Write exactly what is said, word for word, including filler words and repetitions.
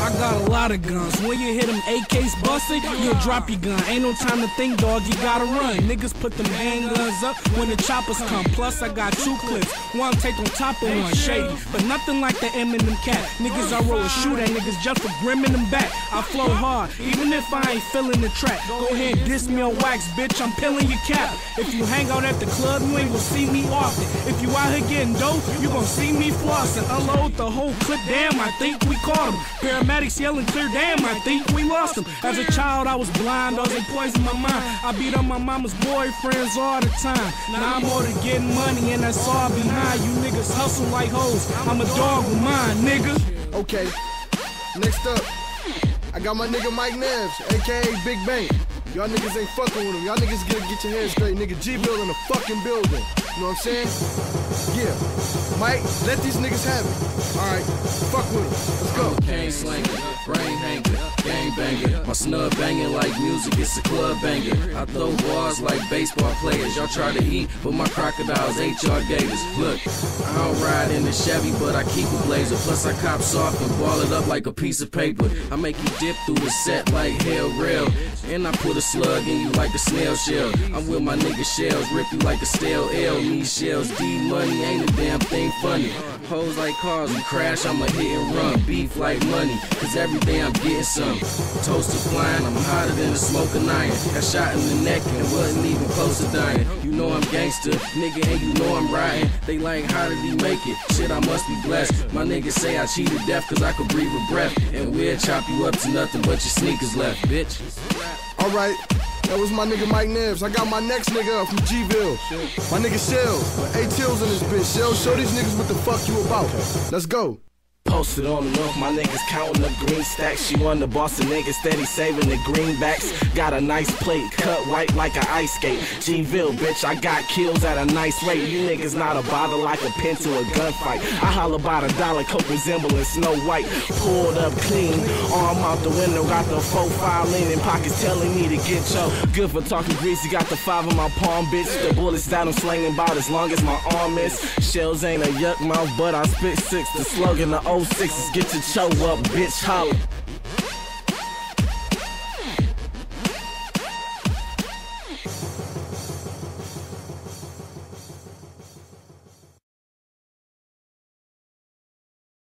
I got a lot of guns. When you hit them A Ks busted, you'll drop your gun. Ain't no time to think, dog, you gotta run. Niggas put them handguns up when the choppers come. Plus, I got two clips. One take on top of one, shady. But nothing like the Eminem cat. Niggas I roll a shoot at niggas just for grimming them back. I flow hard, even if I ain't feeling the track. Go ahead, diss me on wax, bitch, I'm peeling your cap. If you hang out at the club, you ain't gon' see me often. If you out here getting dope, you gon' see me flossing. Unload the whole clip, damn, I think we caught him. Paramedics yelling clear, damn, I think we lost him. As a child, I was blind, I was poison my mind. I beat up my mama's boyfriends all the time. Now I'm more to getting money, and that's all behind. You niggas hustle like hoes, I'm a dog with mine, nigga. Okay, next up, I got my nigga Mike Neves, aka Big Bang. Y'all niggas ain't fucking with him. Y'all niggas get, get your head straight. Nigga G-Bill in the fucking building. You know what I'm saying? Yeah. Mike, let these niggas have it. Alright, fuck with him. Let's go. Cane slanger, brain hanger, gang banger. My snub banging like music, it's a club banger. I throw bars like baseball players. Y'all try to eat, but my crocodiles ain't y'all gators. Look, I don't ride in the Chevy, but I keep a blazer. Plus I cop soft and ball it up like a piece of paper. I make you dip through the set like hell real. And I put a slug in you like a snail shell. I'm with my nigga shells, rip you like a stale L. Me shells, D money, ain't a damn thing funny. Hoes like cars, we crash, I'ma hit and run. Beef like money, cause every day I'm getting some. Toast to flying, I'm hotter than a smoking iron. Got shot in the neck and wasn't even close to dying. You know I'm gangster, nigga, and you know I'm riding. They like, how did he make it? Shit, I must be blessed. My niggas say I cheated death cause I could breathe with breath. And we'll chop you up to nothing but your sneakers left, bitch. Alright, that was my nigga Mike Neves. I got my next nigga up from G-Ville. My nigga Shells. A-Tills in this bitch. Shells, show these niggas what the fuck you about. Let's go. Posted on the roof, my niggas counting up green stacks. She won the Boston niggas, steady saving the greenbacks. Got a nice plate, cut white like an ice skate. G-Ville, bitch, I got kills at a nice rate. You niggas not a bother like a pin to a gunfight. I holler about a dollar, coke resembling Snow White. Pulled up clean, arm out the window, got the four five leaning, pockets telling me to get yo. Good for talking greasy, got the five in my palm, bitch. The bullets that I'm slinging about as long as my arm is. Shells ain't a yuck mouth, but I spit six. The slogan, the oh sixes, get your show up, bitch, holla.